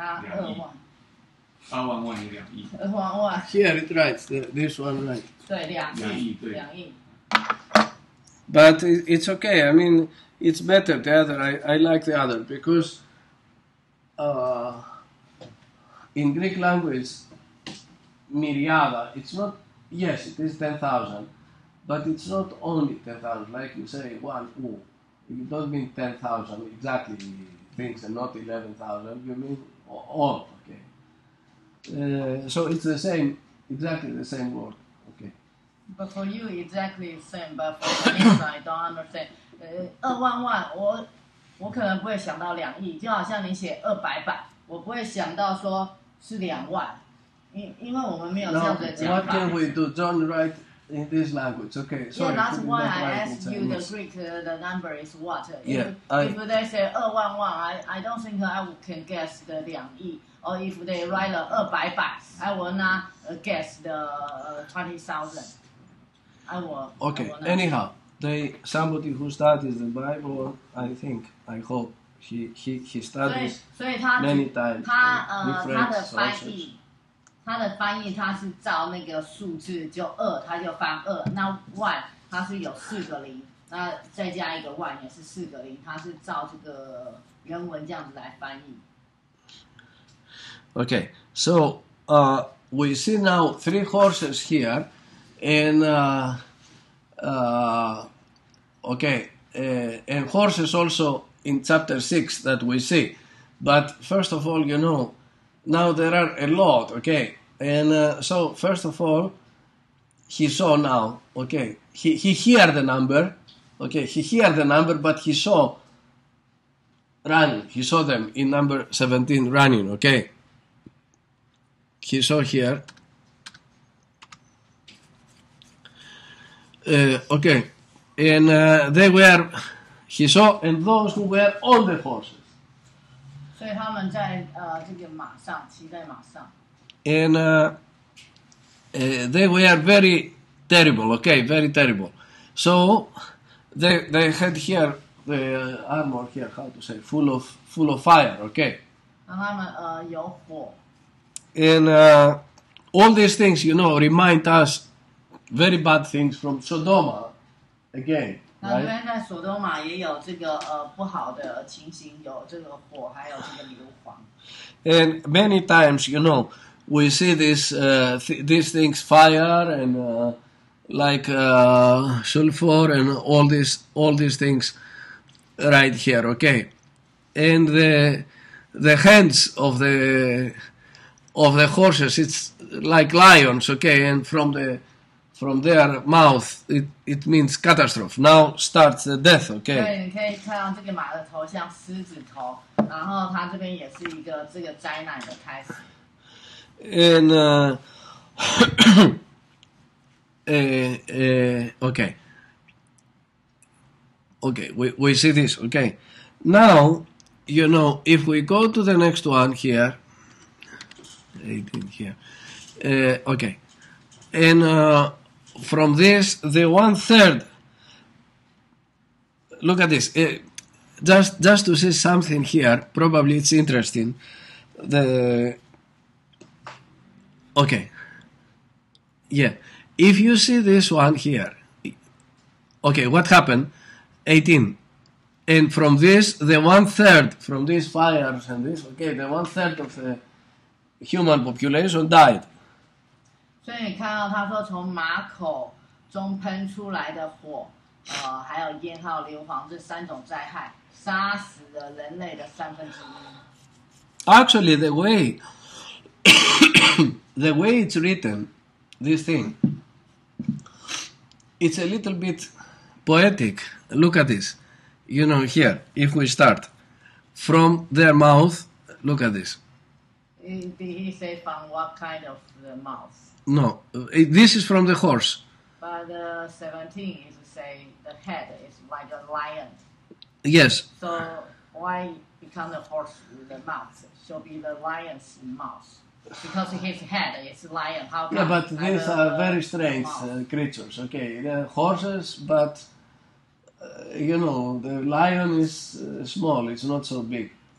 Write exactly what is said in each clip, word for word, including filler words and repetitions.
他二万， 二万万有两亿。 二万万。 Here it writes the, this one right. 对，两亿，两亿。 But it's okay. I mean, it's better the other. I, I like the other because uh, in Greek language, myriada, it's not, yes, it is ten thousand, but it's not only ten thousand. Like you say, one, oh, you don't mean ten thousand exactly things and not eleven thousand. You mean all, okay. Uh, so it's the same, exactly the same word, okay. But for you, exactly the same. But for Chinese, I don't understand. 呃，二万万，我我可能不会想到两亿，就好像你写二百版，我不会想到说是两万，因因为我们没有这样的讲 What 法。 can we do? Don't write in this language, okay? Sorry, Yeah, that's could why not I write in asked you the Chinese. Greek. Uh, the number is what? Yeah, If, I- if they say 二万万, I I don't think I can guess the 两亿. Or if they write 二百版, I will not uh, guess the uh, twenty thousand. I will. Okay, I will not. anyhow, they somebody who studies the Bible, I think, I hope, he, he, he 所以 studies 所以他 many times 他 uh, 呃 different 他的翻 sources. 译，他的翻译他是照那个数字就二，他就翻二。那 one 它是有四个零，那再加一个 one 也是四个零，他是照这个原文这样子来翻译。 Okay, so uh, we see now three horses here, and uh, uh, okay, uh, and horses also in chapter six that we see. But first of all, you know, now there are a lot, okay, and uh, so first of all, he saw now, okay, he he heard the number, okay, he heard the number, but he saw running. He saw them in number seventeen running, okay. He saw here. Uh, okay, and uh, they were, he saw, and those who were on the horses. 所以他们在呃这个马上骑在马上。 And uh, uh, they were very terrible, okay, very terrible. So they they had here the armor here, how to say, full of full of fire, okay. 让他们呃有火。 And uh, all these things, you know, remind us very bad things from Sodoma again, 那因 right? 为在索多玛也有这个呃不好的情形，有这个火，还有这个硫磺。 And many times, you know, we see this, uh, th- these things, fire and uh, like uh, sulfur and all these, all these things right here, okay? And the the hands of the of the horses, it's like lions, okay? And from the from their mouth, it, it means catastrophe. Now starts the death, 所 okay? 以你可以看到这个马的头像狮子头，然后它这边也是一个这个灾难的开始。 And uh, uh, uh, okay, okay, we we see this. Okay, now you know if we go to the next one here, eighteen here. Uh, okay, and uh, from this the one third. Look at this. Uh, just just to see something here. Probably it's interesting. The Okay. Yeah. If you see this one here, okay, what happened? eighteen. And from this, the one third, from these fires and this, okay, the one third of the human population died. 所以你看到他说从马口中喷出来的火，呃，还有烟号、硫磺这三种灾害，杀死了人类的三分之一。 Actually, the way the way it's written, this thing, it's a little bit poetic. Look at this. You know, here, if we start from their mouth, look at this. Did he say from what kind of the mouth? No, uh, this is from the horse. But the seventeen is say the head is like a lion. Yes, So why become the horse with the mouth? Should be the lion's mouth. Because his head is lion. How come? yeah, but And these the- are very strange mouth? uh, creatures. Okay, they're horses, but uh, you know, the lion is uh, small. It's not so big.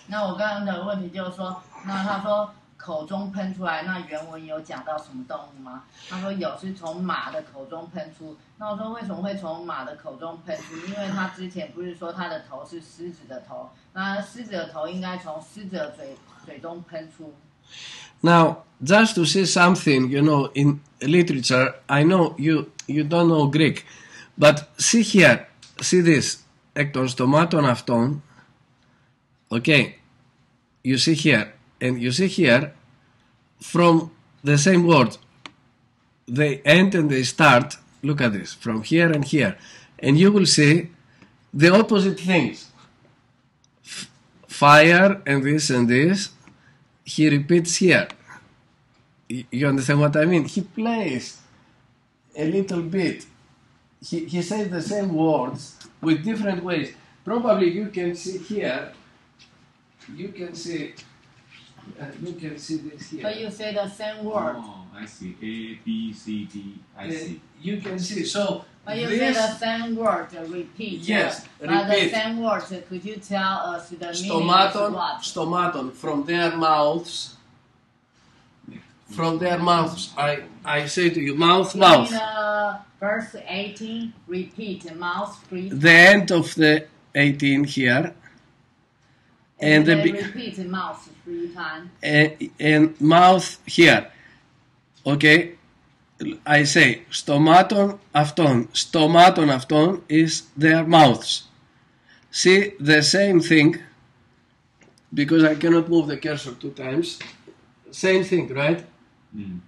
那我刚刚的问题就是说，那他说口中喷出来，那原文有讲到什么动物吗？他说有，是从马的口中喷出。那我说为什么会从马的口中喷出？因为他之前不是说他的头是狮子的头，那狮子的头应该从狮子的嘴嘴中喷出。 Now, just to say something, you know, in literature, I know you you don't know Greek, but see here, see this, εκ των στομάτων αυτών, okay, you see here, and you see here, from the same word, they end and they start, look at this, from here and here, and you will see the opposite things. F- fire and this and this, he repeats here. You understand what I mean? He plays a little bit. He, he says the same words with different ways. Probably you can see here, you can see, uh, you can see this here. So you say the same word. Oh, I see. A, B, C, D. I Uh, see. you can see. So But you say the this same word, uh, repeat. Yes, uh, But the repeat. same words, uh, could you tell us the meaning is stomaton, what? stomaton, from their mouths, from their mouths. I, I say to you, mouth, mouth. In uh, verse eighteen, repeat, mouth, breathe. The end of the eighteen here, and And the then be- repeat mouth three times. and, and mouth here. Okay, I say stomaton αυτών. Stomaton αυτών is their mouths. See the same thing, because I cannot move the cursor two times. Same thing, right? Mm.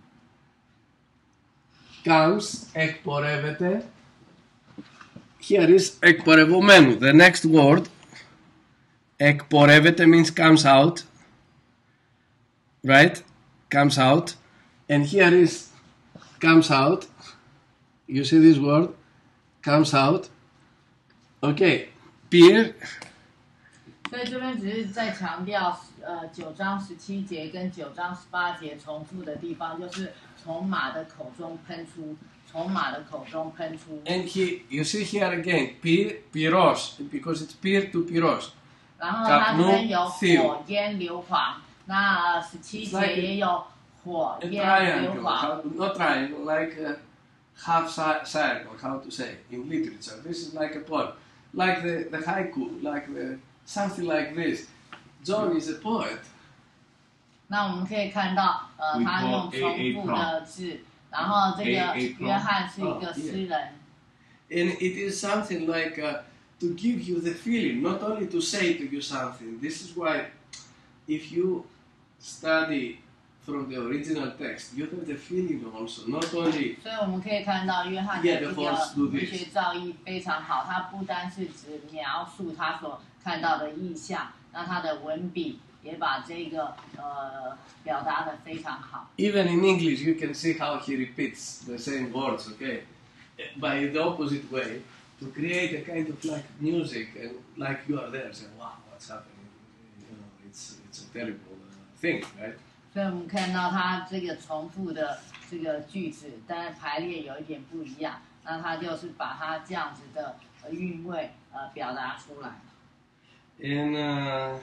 Comes, εκπορεύεται. Here is εκπορευομένου. The next word, εκπορεύεται, means comes out. Right? Comes out. And here is comes out. You see this word? Comes out. Okay. Peer. 所以这边只是在强调，呃，九章十七节跟九章十八节重复的地方，就是从马的口中喷出，从马的口中喷出。 And he, you see here again, peer, pyros, because it's peer to pyros. 然后它这边有火焰硫磺，那十七节也有火 A 焰 triangle, 硫磺。 how, not triangle, like a half ci- circle, how to say, in literature. This is like a poem. Like the, the haiku, like the, something like this. John is a poet. 那我们可以看到，呃， We 他 call 用 A 重 A 复的字，然后这个 A A 约翰是一个诗人。 And it is something like uh, to give you the feeling, not only to say to you something. This is why if you study from the original text, you have the feeling also, not only 所以我们可以看到约翰的 Yeah, 这 the 个 horse do 文 this. 学造诣非常好，他不单是只描述他所看到的意象，那他的文笔也把这个呃表达的非常好。 even in English, you can see how he repeats the same words, okay, by the opposite way, to create a kind of like music and like you are there saying, wow, what's happening? You know, it's it's a terrible uh, thing, right? 所以我们看到他这个重复的这个句子，但是排列有一点不一样，那他就是把他这样子的呃韵味呃表达出来。 And uh,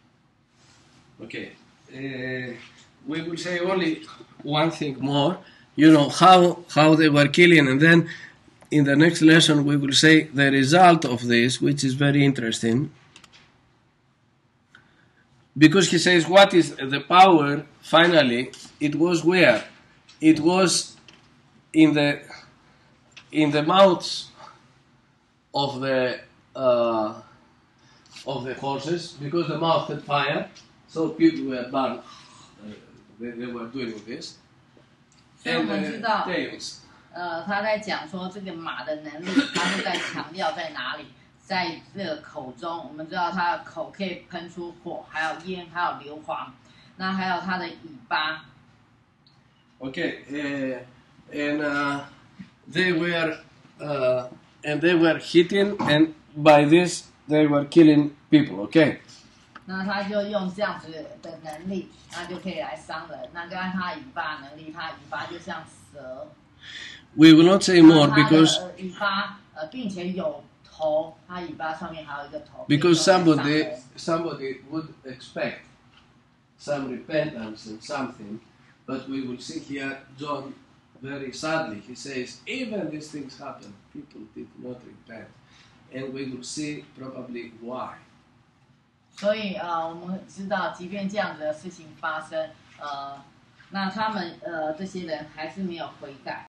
okay, uh, we will say only one thing more. You know how how they were killing, and then in the next lesson we will say the result of this, which is very interesting. Because he says, what is the power? Finally, it was where? It was in the in the mouths of the uh, of the horses, because the mouth had fire, so people were burned. Uh, they, they were doing this. 所以我 And 们知 the 道， tails. 呃，他在讲说这个马的能力，他是在强调在哪里？在这个口中，我们知道它的口可以喷出火，还有烟，还有硫磺，那还有它的尾巴。 Okay, uh, and uh, they were uh, and they were hitting, and by this they were killing people. Okay. 那他就用这样子的能力，那就可以来伤人。那跟他尾巴能力，他尾巴就像蛇。 We will not say more 它的 because 呃尾巴呃，并且有头头，它尾巴上面还有一个头。 Because 可以用来 somebody 上头 somebody would expect some repentance and something, but we will see here John very sadly he says even these things happen, people did not repent, and we will see probably why. 所以呃，我们知道，即便这样子的事情发生，呃，那他们呃这些人还是没有悔改。